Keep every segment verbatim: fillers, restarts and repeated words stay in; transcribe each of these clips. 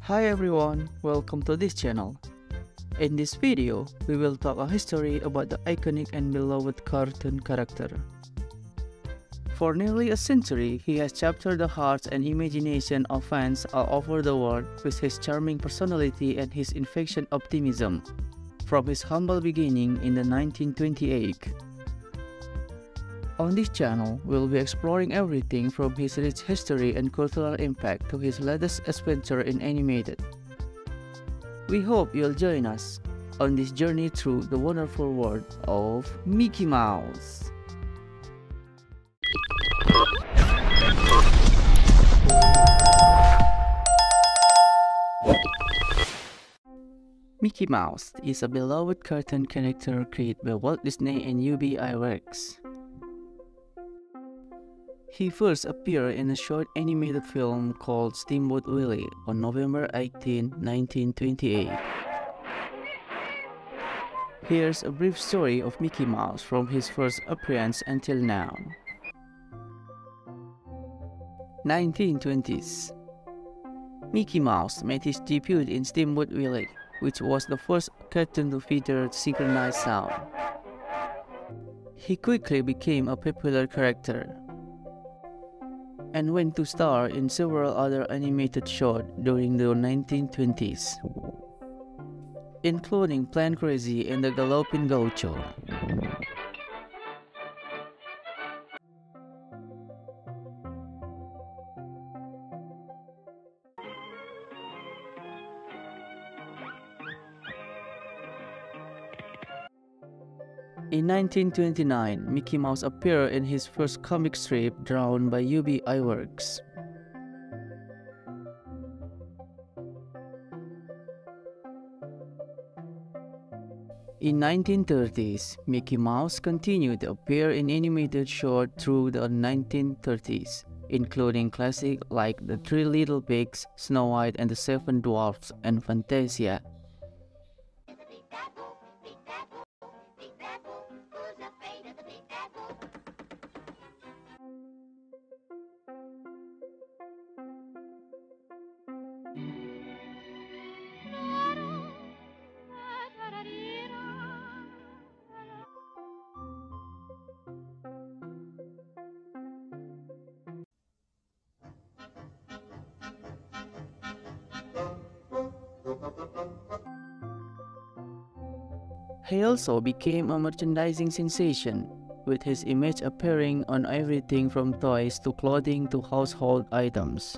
Hi everyone, welcome to this channel. In this video, we will talk a history about the iconic and beloved cartoon character. For nearly a century, he has captured the hearts and imagination of fans all over the world with his charming personality and his infectious optimism. From his humble beginning in the nineteen twenty-eight. On this channel, we'll be exploring everything from his rich history and cultural impact to his latest adventure in animated. We hope you'll join us on this journey through the wonderful world of Mickey Mouse. Mickey Mouse is a beloved cartoon character created by Walt Disney and U B I Works. He first appeared in a short animated film called Steamboat Willie on November eighteenth, nineteen twenty-eight. Here's a brief story of Mickey Mouse from his first appearance until now. nineteen twenties. Mickey Mouse made his debut in Steamboat Willie, which was the first cartoon to feature synchronized sound. He quickly became a popular character and went to star in several other animated shows during the nineteen twenties, including Plan Crazy and the Galloping Gaucho. In nineteen twenty-nine, Mickey Mouse appeared in his first comic strip drawn by U B I Works. In nineteen thirties, Mickey Mouse continued to appear in animated shows through the nineteen thirties, including classics like The Three Little Pigs, Snow White and the Seven Dwarfs, and Fantasia. He also became a merchandising sensation, with his image appearing on everything from toys to clothing to household items.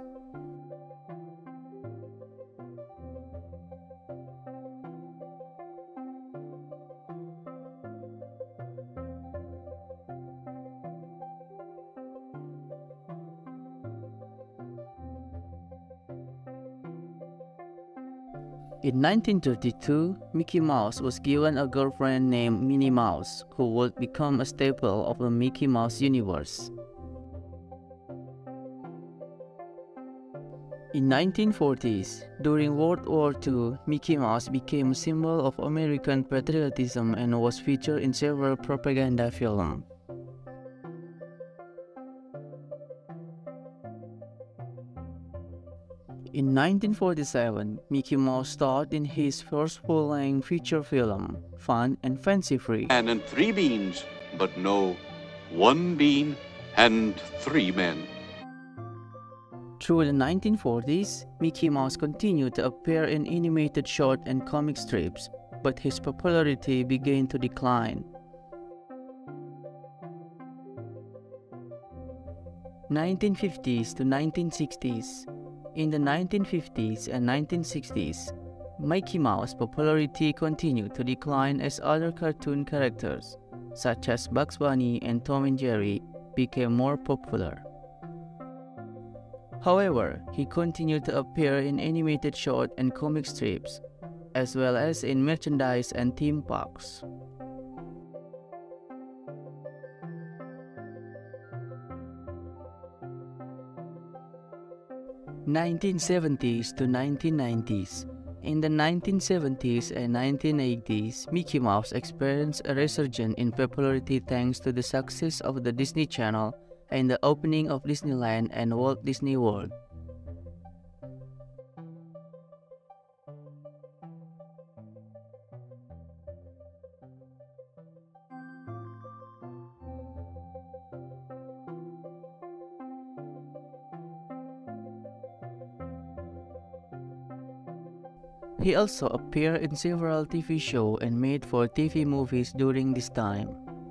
In nineteen thirty-two, Mickey Mouse was given a girlfriend named Minnie Mouse, who would become a staple of the Mickey Mouse universe. In nineteen forties, during World War Two, Mickey Mouse became a symbol of American patriotism and was featured in several propaganda films. In nineteen forty-seven, Mickey Mouse starred in his first full-length feature film, Fun and Fancy-Free. Man and three beans, but no, one bean and three men. Through the nineteen forties, Mickey Mouse continued to appear in animated short and comic strips, but his popularity began to decline. nineteen fifties to nineteen sixties. In the nineteen fifties and nineteen sixties, Mickey Mouse's popularity continued to decline as other cartoon characters, such as Bugs Bunny and Tom and Jerry, became more popular. However, he continued to appear in animated short and comic strips, as well as in merchandise and theme parks. nineteen seventies to nineteen nineties. In the nineteen seventies and nineteen eighties, Mickey Mouse experienced a resurgence in popularity thanks to the success of the Disney Channel and the opening of Disneyland and Walt Disney World. He also appeared in several T V shows and made for T V movies during this time.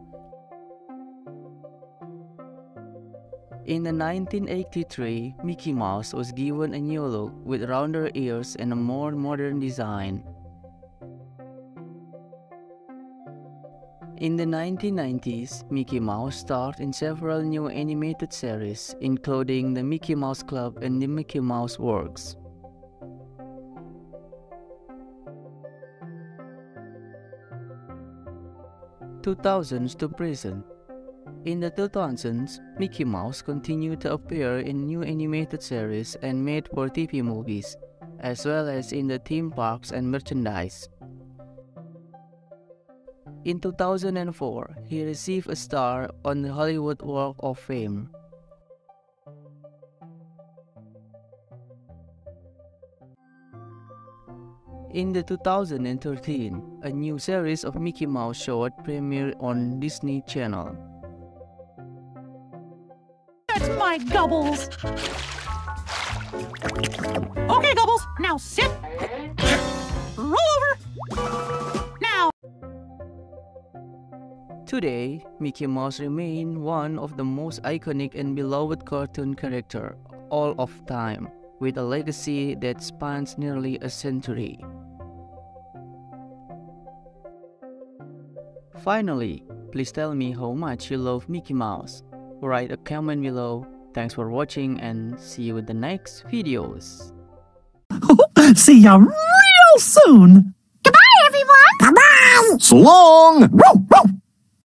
In nineteen eighty-three, Mickey Mouse was given a new look with rounder ears and a more modern design. In the nineteen nineties, Mickey Mouse starred in several new animated series, including The Mickey Mouse Club and The Mickey Mouse Works. two thousands to present. In the two thousands, Mickey Mouse continued to appear in new animated series and made for T V movies, as well as in the theme parks and merchandise. In two thousand four, he received a star on the Hollywood Walk of Fame. In the two thousand thirteen, a new series of Mickey Mouse show premiered on Disney Channel. That's my Gobbles! Okay, Gobbles, now sit! Roll over! Now! Today, Mickey Mouse remains one of the most iconic and beloved cartoon characters all of time, with a legacy that spans nearly a century. Finally, please tell me how much you love Mickey Mouse. Write a comment below. Thanks for watching and see you in the next videos. See ya real soon! Goodbye, everyone! Bye-bye! So long! Woo, woo.